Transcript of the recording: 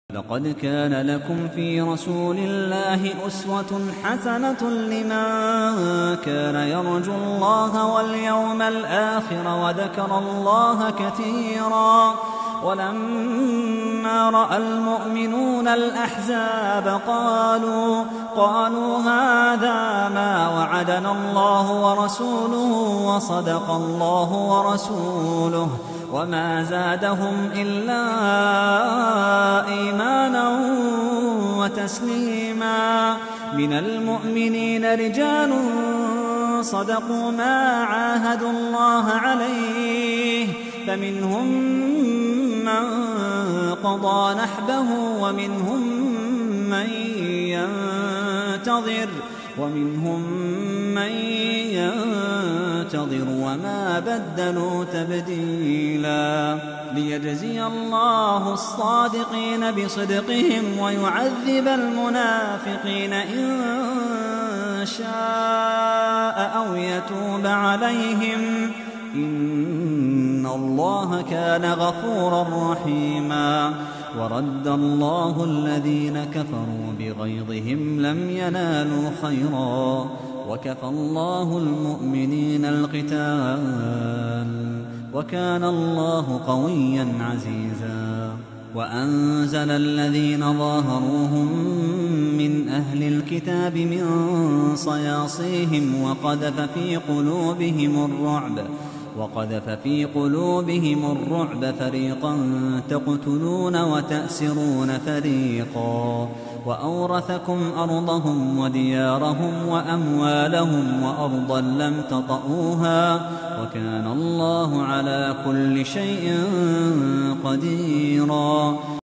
لقد كان لكم في رسول الله أسوة حسنة لمن كان يرجو الله واليوم الآخر وذكر الله كثيرا. ولما رأى المؤمنون الأحزاب قالوا هذا ما وعدنا الله ورسوله وصدق الله ورسوله وما زادهم إلا إيمانا وتسليما. من المؤمنين رجال صدقوا ما عاهدوا الله عليه فمنهم من قضى نحبه ومنهم من ينتظر وما بدلوا تبديلا. ليجزي الله الصادقين بصدقهم ويعذب المنافقين إن شاء أو يتوب عليهم إن الله كان غفورا رحيما. ورد الله الذين كفروا بغيظهم لم ينالوا خيرا وكفى الله المؤمنين القتال وكان الله قويا عزيزا. وأنزل الذين ظاهروهم من أهل الكتاب من صياصيهم وقذف في قلوبهم الرعب فريقا تقتلون وتأسرون فريقا. وأورثكم أرضهم وديارهم وأموالهم وأرضا لم تطئوها وكان الله على كل شيء قديرا.